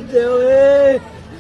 बच्चे हुए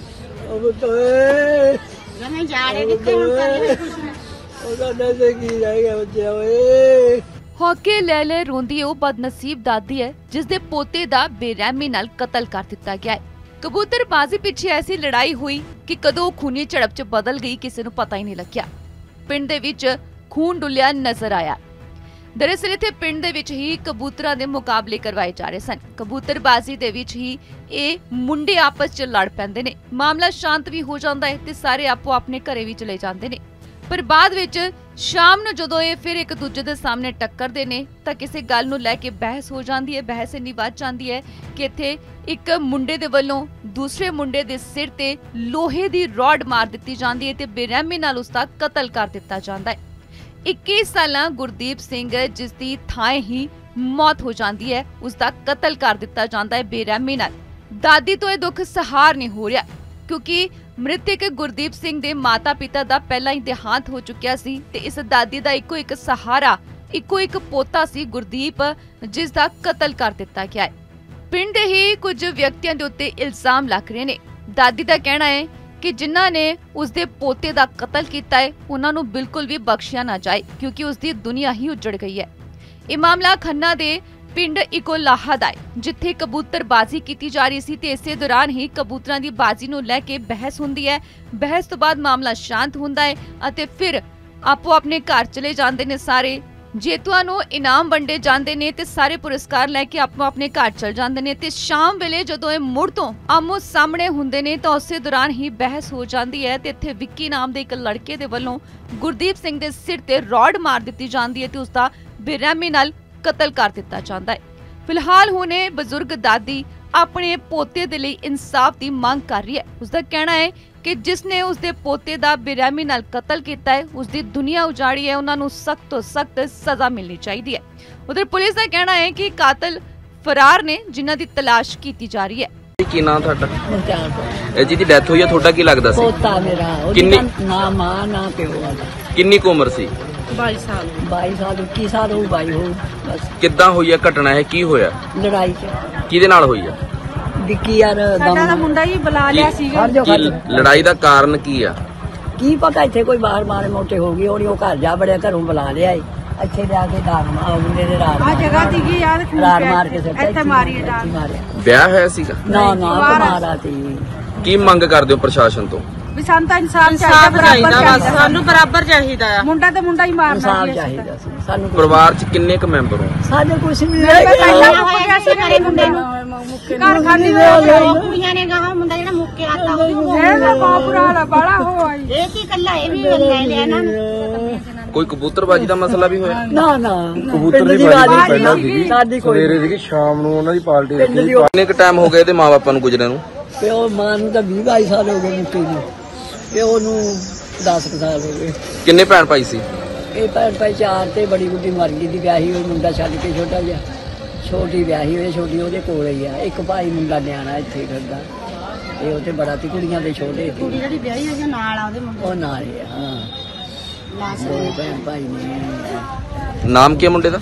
हौके लै लै रोंदी ਉਹ ਬਦਨਸੀਬ ਦਾਦੀ ਹੈ ਜਿਸ ਦੇ ਪੋਤੇ ਦਾ ਬੇਰਹਿਮੀ ਨਾਲ ਕਤਲ ਕਰ ਦਿੱਤਾ ਗਿਆ ਹੈ। ਕਬੂਤਰਬਾਜ਼ੀ ਪਿੱਛੇ ਐਸੀ ਲੜਾਈ ਹੋਈ ਕਿ ਕਦੋਂ ਖੂਨੀ ਝੜਪ 'ਚ ਬਦਲ ਗਈ ਕਿਸੇ ਨੂੰ ਪਤਾ ਹੀ ਨਹੀਂ ਲੱਗਿਆ। ਪਿੰਡ ਦੇ ਵਿੱਚ ਖੂਨ ਡੁੱਲਿਆ ਨਜ਼ਰ ਆਇਆ। दरअसल इत्थे पिंड दे विच ही कबूतरां दे मुकाबले करवाए जा रहे सन। कबूतरबाजी दे विच ही ये मुंडे आपस च लड़ पैंदे ने। मामला शांत भी हो जांदा है ते सारे आपो अपने घरे भी चले जांदे ने। पर बाद विच शाम नूं जदों ये फिर एक दूजे दे सामने टक्करदे ने तां किसे गल नूं लैके बहस हो जांदी है। बहस इन्नी वध जांदी है कि इत्थे एक मुंडे दे वल्लों दूसरे मुंडे दे सिर ते लोहे दी रॉड मार दित्ती जांदी है ते बेरहमी नाल उसदा कतल कर दित्ता जांदा है। 21 साला गुरदीप सिंह जिसदी थाएं ही मौत हो जाती है उसका कतल कर दिता जाता है बेरहमी नाल। दादी तो यह दुख सहार नहीं हो रहा क्योंकि मृतक गुरदीप सिंह दे माता पिता दा पहला ही देहांत हो चुकिया सी ते इस दादी दा इको एक सहारा इको एक पोता सी गुरदीप जिसका कतल कर दिता गया है। पिंड दे ही कुछ व्यक्तियों के उत्ते इल्जाम लग रहे ने। दादी का कहना है कि जिन्हां ने उसदे पोते दा कतल कीता है उन्हां नूं बिल्कुल भी बख्शिया ना जाए क्योंकि उसदी दुनिया ही उजड़ गई है। ये मामला खन्ना दे पिंड इकोलाहा दा है जिथे कबूतरबाजी की जा रही सी ते इसे दौरान ही कबूतरां दी बाजी नूं लैके बहस हुंदी है। बहस तो बाद मामला शांत हुंदा है अते फिर आपो अपने घर चले जांदे ने। सारे जेतुआं नूं इनाम वंडे जांदे ने ते सारे पुरस्कार लैके आपो अपने घर चल जांदे ने ते शाम वेले जदों ये मुड़ तो आमो सामने हुंदे ने तां उसे दौरान ही बहस हो जांदी है ते इत्थे विक्की नाम दे एक लड़के दे वल्लों गुरदीप सिंह दे सिर ते रॉड मार दित्ती जांदी है ते उसदा बेरहमी नाल कतल कर दिता जांदा है। फिलहाल हुणे बजुर्ग दादी अपने पोते दे लई इंसाफ दी मांग कर रही है। उसका कहना है कि जिसने उसके पोते दा बेरहमी नाल कतल किया है उसकी दुनिया उजाड़ी है उन्होंने सख्त तो सख्त सजा मिलनी चाहिए है। उधर पुलिस का कहना है कि कातिल फरार ने जिन्हां दी तलाश की जा रही है। ਕੀ ਨਾਮ ਤੁਹਾਡਾ? ਜਿਹਦੀ ਡੈਥ ਹੋਈ ਹੈ ਤੁਹਾਡਾ ਕੀ ਲੱਗਦਾ ਸੀ? ਪੋਤਾ ਮੇਰਾ ਕਿੰਨੀ ਨਾ ਮਾਂ ਨਾ ਪਿਓ। ਕਿੰਨੀ ਕੁ ਉਮਰ ਸੀ? 22 ਸਾਲ 21 ਸਾਲ ਹੋ ਬਾਈ ਹੋ ਬਸ। ਕਿੱਦਾਂ ਹੋਈ ਹੈ ਘਟਨਾ? ਇਹ ਕੀ ਹੋਇਆ? ਲੜਾਈ ਚ ਕਿਹਦੇ ਨਾਲ ਹੋਈ ਹੈ? ਵਿੱਕੀ ਯਾਰ ਸਾਡਾ ਦਾ ਮੁੰਡਾ ਹੀ ਬੁਲਾ ਲਿਆ ਸੀਗਾ। ਲੜਾਈ ਦਾ ਕਾਰਨ ਕੀ ਆ? ਕੀ ਪਤਾ ਇੱਥੇ ਕੋਈ ਬਾਹਰ ਮਾਰੇ ਮੋਟੇ ਹੋ ਗਈ ਹੋਣੀ। ਉਹ ਘਰ ਜਾ ਬੜਿਆ ਘਰੋਂ ਬੁਲਾ ਲਿਆ ਇੱਥੇ ਲਿਆ ਕੇ ਦਾਰ ਮੁੰਡੇ ਦੇ ਰਾੜ ਆ ਜਗ੍ਹਾ ਸੀਗੀ ਯਾਰ ਰਾੜ ਮਾਰ ਕੇ ਇੱਥੇ ਮਾਰੀ ਡਾਲ ਮਾਰਿਆ। ਵਿਆਹ ਹੋਇਆ ਸੀਗਾ? ਨਾ ਨਾ ਮਾਰਾ ਸੀ। ਕੀ ਮੰਗ ਕਰਦੇ ਹੋ ਪ੍ਰਸ਼ਾਸਨ ਤੋਂ? ਵੀ ਸਾਨੂੰ ਤਾਂ ਇਨਸਾਫ ਚਾਹੀਦਾ। ਸਾਨੂੰ ਬਰਾਬਰ ਚਾਹੀਦਾ ਆ। ਮੁੰਡਾ ਤੇ ਮੁੰਡਾ ਹੀ ਮਾਰਨਾ ਇਨਸਾਫ ਚਾਹੀਦਾ ਸੀ ਸਾਨੂੰ। ਪਰਿਵਾਰ ਚ ਕਿੰਨੇ ਕੁ ਮੈਂਬਰ ਹੋ? ਸਾਡੇ ਕੁਛ ਨਹੀਂ ਰਹਿ ਗਿਆ। ਸੀ ਮੁੰਡੇ ਨੂੰ ਘਰ ਖਾਲੀ ਕੁੜੀਆਂ ਨੇ ਗਾਹ ਮੁੰਡਾ ਜਿਹੜਾ ਮੁੱਕੇ ਆਤਾ ਇਹਦਾ ਬਾਪਰਾ ਵਾਲਾ ਬੜਾ ਹੋ ਆਈ। ਇਹ ਕੀ ਕੱਲਾ ਇਹ ਵੀ ਲੈ ਲਿਆ ਇਹਨਾਂ ਨੇ। ਕੋਈ ਕਬੂਤਰਬਾਜੀ ਦਾ ਮਸਲਾ ਵੀ ਹੋਇਆ? ਨਾ ਨਾ ਕਬੂਤਰ ਦੀ ਬਾਜੀ ਪਹਿਲਾਂ ਸੀਗੀ, ਸਾਡੀ ਕੋਈ ਸਵੇਰੇ ਸੀਗੀ, ਸ਼ਾਮ ਨੂੰ ਉਹਨਾਂ ਦੀ ਪਾਰਟੀ ਰੱਖੀ। ਕਿੰਨੇ ਕੁ ਟਾਈਮ ਹੋ ਗਏ ਇਹਦੇ ਮਾਪਿਆਂ ਨੂੰ ਗੁਜਰੇ ਨੂੰ? ਪਿਓ ਮਾਂ ਨੂੰ ਤਾਂ 20-22 ਸਾਲ ਹੋ ਗਏ ਮੁੱਕੇ ਨੂੰ। ਪਿਓ ਨੂੰ 10 ਸਾਲ ਹੋ ਗਏ। ਕਿੰਨੇ ਭੈਣ ਭਾਈ ਸੀ? ਇਹ ਭੈਣ ਭਾਈ 4 ਤੇ ਬੜੀ ਬੁੱਢੀ ਮਰ ਗਈ ਦੀ ਵਿਆਹੀ ਹੋਈ ਮੁੰਡਾ ਛੱਡ ਕੇ ਛੋਟਾ ਜਿਹਾ। ਛੋਟੀ ਵਿਆਹੀ ਹੋਈ ਛੋਟੀ ਉਹਦੇ ਕੋਲ ਹੀ ਆ। ਇੱਕ ਭਾਈ ਮੁੰਡਾ ਨਿਆਣਾ ਇੱਥੇ ਫਿਰਦਾ ਇਹ ਉਹਤੇ ਬੜਾ ਤੀ ਕੁੜੀਆਂ ਦੇ ਛੋਟੇ ਕੁੜੀ ਜਿਹੜੀ ਵਿਆਹੀ ਹੋਈ ਨਾਲ ਆ ਉਹਦੇ ਮੁੰਡੇ ਉਹ ਨਾਲ ਹੀ ਆ। ਹਾਂ ਦੋ ਭੈਣ ਭਾਈ ਨੇ। ਨਾਮ ਕੀ ਹੈ ਮੁੰਡੇ ਦਾ?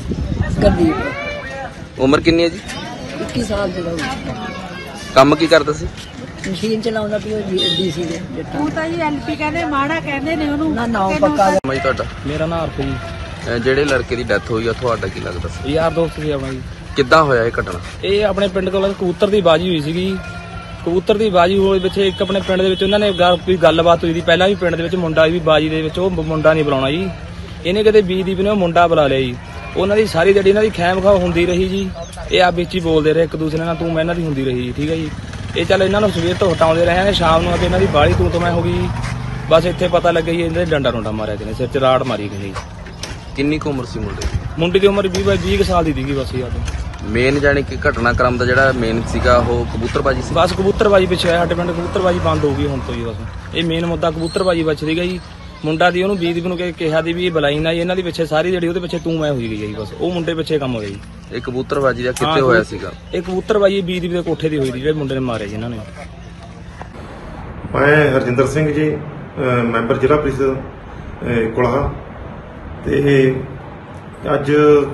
ਗੁਰਦੀਪ। ਉਮਰ ਕਿੰਨੀ ਹੈ ਜੀ? 21 ਸਾਲ ਦੀ ਹੋਊ। ਕੰਮ ਕੀ ਕਰਦਾ ਸੀ? ਮਸ਼ੀਨ ਚਲਾਉਂਦਾ ਪਿਓ ਡੀਸੀ ਦੇ ਜੱਟਾਂ। ਤੂੰ ਤਾਂ ਜੀ ਐਲਪੀ ਕਹਿੰਦੇ ਮਾੜਾ ਕਹਿੰਦੇ ਨੇ ਉਹਨੂੰ। ਨਾ ਨਾ ਪੱਕਾ ਜੀ ਤੁਹਾਡਾ? ਮੇਰਾ ਨਾਂ ਅਰਪ ਜੀ। ਜਿਹੜੇ ਲੜਕੇ ਦੀ ਡੈਥ ਹੋਈ ਆ ਤੁਹਾਡਾ ਕੀ ਲੱਗਦਾ ਸੀ? ਯਾਰ ਦੋਸਤ ਸੀ ਆਪਣਾ ਜੀ। ਕਿੱਦਾਂ ਹੋਇਆ ਇਹ ਘਟਨਾ? ਇਹ ਆਪਣੇ ਪਿੰਡ ਕੋਲ ਕਬੂਤਰ ਦੀ ਬਾਜੀ ਹੋਈ ਸੀਗੀ। ਕਬੂਤਰ ਦੀ ਬਾਜੀ ਹੋਏ ਵਿੱਚ ਇੱਕ ਆਪਣੇ ਪਿੰਡ ਦੇ ਵਿੱਚ ਉਹਨਾਂ ਨੇ ਕੋਈ ਗੱਲਬਾਤ ਹੋਈ ਸੀ ਪਹਿਲਾਂ ਵੀ। ਪਿੰਡ ਦੇ ਵਿੱਚ ਮੁੰਡਾ ਵੀ ਬਾਜੀ ਦੇ ਵਿੱਚ ਉਹ ਮੁੰਡਾ ਨਹੀਂ ਬੁਲਾਉਣਾ ਜੀ। ਇਹਨੇ ਕਿਤੇ ਬੀਦੀਪ ਨੇ ਉਹ ਮੁੰਡਾ ਬੁਲਾ ਲਿਆ ਜੀ। ਉਹਨਾਂ ਦੀ ਸਾਰੀ ਜਿਹੜੀ ਇਹਨਾਂ ਦੀ ਖੈਮ ਖਾ ਹੁੰਦੀ ਰਹੀ ਜੀ। ਇਹ ਆਪ ਵਿੱਚ ਹੀ ਬੋਲਦੇ ਰਹੇ ਇੱਕ ਦੂਸਰੇ ਨਾਲ, ਤੂੰ ਮੈਂ ਇਹਨਾਂ ਦੀ ਹੁੰਦੀ ਰਹੀ ਜੀ। ਠੀਕ ਹੈ ਜੀ। ਇਹ ਚੱਲ ਇਹਨਾਂ ਨੂੰ ਸਵੇਰ ਤੋਂ ਹਟਾਉਂਦੇ ਰਹੇ ਨੇ, ਸ਼ਾਮ ਨੂੰ ਆ ਕੇ ਇਹਨਾਂ ਦੀ ਬਾਹਲੀ ਤੂੰ ਤੋਂ ਮੈਂ ਹੋ ਗਈ। ਬਸ ਇੱਥੇ ਪਤਾ ਲੱਗਿਆ ਜੀ ਇਹਨਾਂ ਦੇ ਡੰਡਾ ਰੋਂਡਾ ਮਾਰਿਆ ਕਿਨੇ, ਸਿਰ 'ਚ ਰਾੜ ਮਾਰੀ ਗਈ। ਕਿੰਨੀ ਕੁ ਉਮਰ ਸੀ ਮੁੰਡੇ ਦੀ? ਮੁੰਡੇ ਦੀ ਉਮਰ 20 ਸਾਲ ਦੀ ਸੀਗੀ ਬਸ ਯਾਰ। ਮੇਨ ਜਾਨੀ ਕਿ ਘਟਨਾਕ੍ਰਮ ਦਾ ਜਿਹੜਾ ਮੇਨ ਸੀਗਾ ਉਹ ਕਬੂਤਰਬਾਜੀ ਸੀ। ਬਸ ਕਬੂਤਰਬਾਜੀ ਪਿੱਛੇ ਆਇਆ ਸਾਡੇ ਪਿੰਡ। ਕਬੂਤਰਬਾਜੀ ਬੰਦ ਹੋ ਗਈ ਹੁਣ ਤੋਂ ਜੀ। ਬਸ ਇਹ ਮੇਨ ਮੁੱਦਾ ਕਬੂਤਰਬਾਜੀ ਬਚ ਸੀਗਾ ਜੀ। ਮੁੰਡਾ ਦੀ ਉਹਨੂੰ ਬੀਦੀਪ ਨੂੰ ਕਿਹਾ ਦੀ ਵੀ ਇਹ ਬੁਲਾਈ ਨਾ ਜੀ। ਇਹਨਾਂ ਦੀ ਪਿੱਛੇ ਸਾਰੀ ਜਿਹੜੀ ਉਹਦੇ ਪਿੱਛੇ ਤੂੰ ਮੈਂ ਹੋਈ ਗਈ ਜੀ। ਬਸ ਉਹ ਮੁੰਡੇ ਪਿੱਛੇ ਕੰਮ ਹੋ ਗਿਆ ਜੀ। ਇਹ ਕਬੂਤਰਬਾਜੀ ਦਾ ਕਿੱਥੇ ਹੋਇਆ ਸੀਗਾ? ਇਹ ਕਬੂਤਰਬਾਜੀ ਬੀਦੀਪ ਦੇ ਕੋਠੇ ਦੀ ਹੋਈ ਸੀ ਜਿਹੜੇ ਮੁੰਡੇ ਨੇ ਮਾਰਿਆ ਜੀ ਇਹਨਾਂ ਨੇ। ਮੈਂ ਹਰਜਿੰਦਰ ਸਿੰਘ ਜੀ, ਮੈਂਬਰ ਜ਼ਿਲ੍ਹਾ ਪ੍ਰੀਸ਼ਦ ਕੁਲਾਹਾ। ਤੇ ਅੱਜ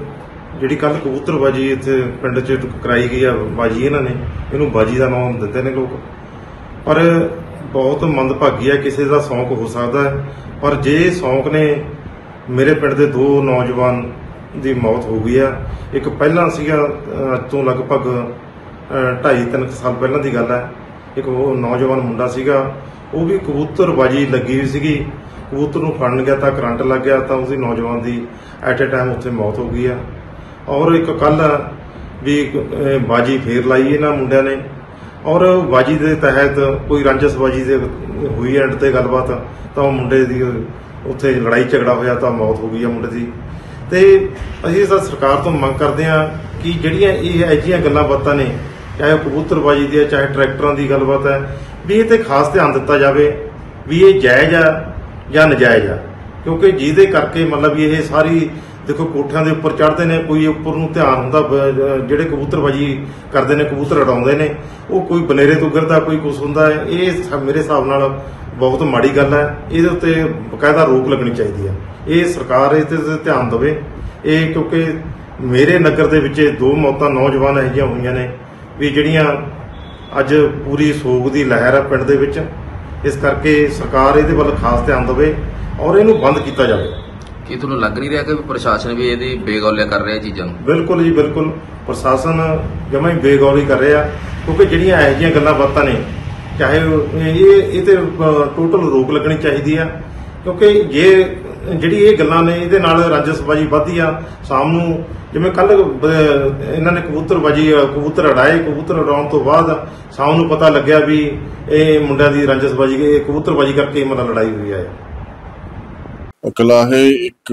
ਜਿਹੜੀ ਕੱਲ ਕਬੂਤਰਬਾਜੀ ਇੱਥੇ ਪਿੰਡ 'ਚ ਕਰਾਈ ਗਈ ਆ ਬਾਜੀ, ਇਹਨਾਂ ਨੇ ਇਹਨੂੰ ਬਾਜੀ ਦਾ ਨਾਮ ਦਿੰਦੇ ਨੇ ਲੋਕ, ਪਰ ਬਹੁਤ ਮੰਦਭਾਗੀ ਹੈ। ਕਿਸੇ ਦਾ ਸ਼ੌਂਕ ਹੋ ਸਕਦਾ ਹੈ, ਪਰ ਜੇ ਸ਼ੌਂਕ ਨੇ, ਮੇਰੇ ਪਿੰਡ ਦੇ 2 ਨੌਜਵਾਨ ਦੀ ਮੌਤ ਹੋ ਗਈ ਆ। ਇੱਕ ਪਹਿਲਾਂ ਸੀਗਾ, ਅੱਜ ਤੋਂ ਲਗਭਗ 2.5-3 ਸਾਲ ਪਹਿਲਾਂ ਦੀ ਗੱਲ ਹੈ। ਇੱਕ ਉਹ ਨੌਜਵਾਨ ਮੁੰਡਾ ਸੀਗਾ, ਉਹ ਵੀ ਕਬੂਤਰਬਾਜੀ ਲੱਗੀ ਹੋਈ ਸੀਗੀ, ਕਬੂਤਰ ਨੂੰ ਫੜਨ ਗਿਆ ਤਾਂ ਕਰੰਟ ਲੱਗ ਗਿਆ, ਤਾਂ ਉਸਦੀ ਨੌਜਵਾਨ ਦੀ ਐਟ ਏ ਟਾਈਮ ਉੱਥੇ ਮੌਤ ਹੋ ਗਈ ਆ। ਔਰ ਇੱਕ ਕੱਲ ਵੀ ਬਾਜੀ ਫੇਰ ਲਾਈ ਇਹਨਾਂ ਮੁੰਡਿਆਂ ਨੇ, ਔਰ ਬਾਜੀ ਦੇ ਤਹਿਤ ਕੋਈ ਰਾਂਝਸਬਾਜੀ ਦੇ ਹੋਈ ਐਂਡ ਤੇ ਗੱਲਬਾਤ, ਤਾਂ ਉਹ ਮੁੰਡੇ ਦੀ ਉੱਥੇ ਲੜਾਈ ਝਗੜਾ ਹੋਇਆ ਤਾਂ ਮੌਤ ਹੋ ਗਈ ਆ ਮੁੰਡੇ ਦੀ। ਤੇ ਅਸੀਂ ਤਾਂ ਸਰਕਾਰ ਤੋਂ ਮੰਗ ਕਰਦੇ ਹਾਂ ਕਿ ਜਿਹੜੀਆਂ ਇਹ ਅਜਿਹੀਆਂ ਗੱਲਾਂ ਬਾਤਾਂ ਨੇ, ਚਾਹੇ ਉਹ ਕਬੂਤਰਬਾਜੀ ਦੀ ਹੈ, ਚਾਹੇ ਟਰੈਕਟਰਾਂ ਦੀ ਗੱਲਬਾਤ ਹੈ, ਵੀ ਇਹ ਤੇ ਖਾਸ ਧਿਆਨ ਦਿੱਤਾ ਜਾਵੇ ਵੀ ਇਹ ਜਾਇਜ਼ ਆ ਜਾਂ ਨਜਾਇਜ਼ ਆ। ਕਿਉਂਕਿ ਜਿਹਦੇ ਕਰਕੇ ਮਤਲਬ ਵੀ ਇਹ ਸਾਰੀ ਦੇਖੋ ਕੋਠਿਆਂ ਦੇ ਉੱਪਰ ਚੜ੍ਹਦੇ ਨੇ, ਕੋਈ ਉੱਪਰ ਨੂੰ ਧਿਆਨ ਹੁੰਦਾ, ਜਿਹੜੇ ਕਬੂਤਰਬਾਜੀ ਕਰਦੇ ਨੇ, ਕਬੂਤਰ ਉਡਾਉਂਦੇ ਨੇ, ਉਹ ਕੋਈ ਬਨੇਰੇ ਤੋਂ ਗਿਰਦਾ, ਕੋਈ ਕੁਛ ਹੁੰਦਾ ਹੈ। ਇਹ ਮੇਰੇ ਹਿਸਾਬ ਨਾਲ ਬਹੁਤ ਮਾੜੀ ਗੱਲ ਹੈ। ਇਹਦੇ ਉੱਤੇ ਬਕਾਇਦਾ ਰੋਕ ਲੱਗਣੀ ਚਾਹੀਦੀ ਹੈ। ਇਹ ਸਰਕਾਰ ਇਸ 'ਤੇ ਧਿਆਨ ਦੇਵੇ। ਇਹ ਕਿਉਂਕਿ ਮੇਰੇ ਨਗਰ ਦੇ ਵਿੱਚ 2 ਮੌਤਾਂ ਨੌਜਵਾਨ ਇਹੋ ਜਿਹੀਆਂ ਹੋਈਆਂ ਨੇ ਵੀ ਜਿਹੜੀਆਂ ਅੱਜ ਪੂਰੀ ਸੋਗ ਦੀ ਲਹਿਰ ਹੈ ਪਿੰਡ ਦੇ ਵਿੱਚ। ਇਸ ਕਰਕੇ ਸਰਕਾਰ ਇਹਦੇ ਵੱਲ ਖਾਸ ਧਿਆਨ ਦੇਵੇ ਔਰ ਇਹਨੂੰ ਬੰਦ ਕੀਤਾ ਜਾਵੇ। ਕੀ ਤੁਹਾਨੂੰ ਲੱਗ ਨਹੀਂ ਰਿਹਾ ਕਿ ਪ੍ਰਸ਼ਾਸਨ ਵੀ ਇਹਦੀ ਬੇਗੌਲਿਆ ਕਰ ਰਿਹਾ ਚੀਜ਼ਾਂ ਨੂੰ? ਬਿਲਕੁਲ ਜੀ, ਬਿਲਕੁਲ ਪ੍ਰਸ਼ਾਸਨ ਜਮਾਂ ਹੀ ਬੇਗੌਲੀ ਕਰ ਰਿਹਾ, ਕਿਉਂਕਿ ਜਿਹੜੀਆਂ ਇਹੋ ਜਿਹੀਆਂ ਗੱਲਾਂ ਬਾਤਾਂ ਨੇ, ਚਾਹੇ ਇਹ ਤੇ ਟੋਟਲ ਰੋਕ ਲੱਗਣੀ ਚਾਹੀਦੀ ਆ। ਕਿਉਂਕਿ ਜਿਹੜੀ ਇਹ ਗੱਲਾਂ ਨੇ, ਇਹਦੇ ਨਾਲ ਰਾਂਝਸਬਾਜੀ ਵੱਧਦੀ ਆ। ਸ਼ਾਮ ਨੂੰ ਜਿਵੇਂ ਕੱਲ ਇਹਨਾਂ ਨੇ ਕਬੂਤਰ ਉਡਾਏ, ਕਬੂਤਰ ਉਡਾਉਣ ਤੋਂ ਬਾਅਦ ਸ਼ਾਮ ਨੂੰ ਪਤਾ ਲੱਗਿਆ ਵੀ ਇਹ ਮੁੰਡਿਆਂ ਦੀ ਰਾਂਝਸਬਾਜੀ, ਕਬੂਤਰਬਾਜੀ ਕਰਕੇ ਮਤਲਬ ਲੜਾਈ ਹੋਈ ਹੈ। ਕਲਾਹੇ ਇੱਕ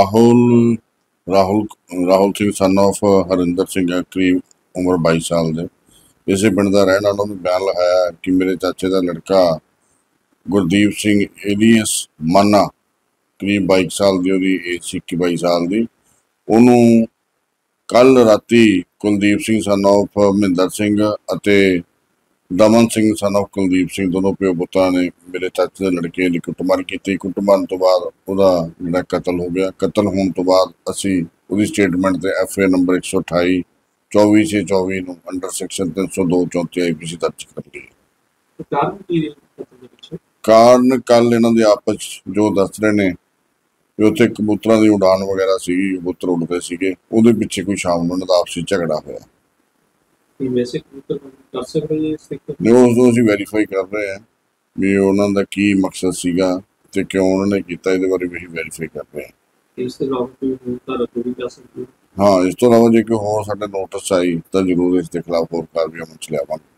ਰਾਹੁਲ ਸਿੰਘ ਸਨ ਆਫ ਹਰਿੰਦਰ ਸਿੰਘ, ਕਰੀਬ ਉਮਰ 22 ਸਾਲ ਦੇ, ਇਸੇ ਪਿੰਡ ਦਾ ਰਹਿਣ ਵਾਲਾ, ਉਹਨੇ ਬਿਆਨ ਲਿਖਾਇਆ ਕਿ ਮੇਰੇ ਚਾਚੇ ਦਾ ਲੜਕਾ ਗੁਰਦੀਪ ਸਿੰਘ ਏਲੀਅਸ ਮਾਨਾ, ਕਰੀਬ 22 ਸਾਲ ਦੀ ਉਹਦੀ ਏਜ ਸੀ, 22 ਸਾਲ ਦੀ, ਉਹਨੂੰ ਕੱਲ ਰਾਤੀ ਕੁਲਦੀਪ ਸਿੰਘ ਸਨ ਆਫ ਮਹਿੰਦਰ ਸਿੰਘ ਅਤੇ ਦਮਨ ਸਿੰਘ ਸਨ ਆਫ ਕੁਲਦੀਪ ਸਿੰਘ, ਦੋਨੋਂ ਪਿਓ ਪੁੱਤਾਂ ਨੇ ਮੇਰੇ ਚਾਚੇ ਦੇ ਲੜਕੇ ਦੀ ਕੁੱਟਮਾਰ ਕੀਤੀ। ਕੁੱਟਮਾਰ ਤੋਂ ਬਾਅਦ ਉਹਦਾ ਜਿਹੜਾ ਕਤਲ ਹੋ ਗਿਆ। ਕਤਲ ਹੋਣ ਤੋਂ ਬਾਅਦ ਅਸੀਂ ਉਹਦੀ ਸਟੇਟਮੈਂਟ ਤੇ FA ਨੰਬਰ 128 24/24 ਨੂੰ ਅੰਡਰ ਸੈਕਸ਼ਨ 302/34 IPC ਦਰਜ ਕਰ ਲਈ। ਕਾਰਨ ਕੱਲ ਇਹਨਾਂ ਦੇ ਆਪਸ 'ਚ ਜੋ ਦੱਸ ਰਹੇ ਨੇ ਵੀ ਉੱਥੇ ਕਬੂਤਰਾਂ ਦੀ ਉਡਾਨ ਵਗੈਰਾ ਸੀਗੀ, ਕਬੂਤਰ ਉੱਡਦੇ ਸੀਗੇ, ਉਹਦੇ ਪਿੱਛੇ ਕੋਈ ਸ਼ਾਮ ਨੂੰ ਉਹਨਾਂ ਦਾ ਆਪਸੀ ਝਗੜਾ ਹੋਇਆ। ਨਹੀਂ, ਉਸ ਤੋਂ ਅਸੀਂ ਵੈਰੀਫਾਈ ਕਰ ਰਹੇ ਹਾਂ ਵੀ ਉਹਨਾਂ ਦਾ ਕੀ ਮਕਸਦ ਸੀਗਾ ਤੇ ਕਿਉਂ ਉਹਨਾਂ ਨੇ ਕੀਤਾ, ਇਹਦੇ ਬਾਰੇ ਵੀ ਅਸੀਂ ਵੈਰੀਫਾਈ ਕਰ ਰਹੇ ਹਾਂ। ਇਸ ਤੋਂ ਇਲਾਵਾ ਕੋਈ ਹੋਰ ਧਾਰਾ ਕੋਈ ਕਰ ਸਕਦੀ? ਹਾਂ, ਇਸ ਤੋਂ ਇਲਾਵਾ ਜੇ ਕੋਈ ਹੋਰ ਸਾਡੇ ਨੋਟਿਸ ਆਈ ਤਾਂ ਜ਼ਰੂਰ ਇਸ ਦੇ ਖਿਲਾਫ ਹੋਰ ਕਾਰਵਾਈ ਅਮਲ 'ਚ ਲਿਆਵਾਂਗੇ।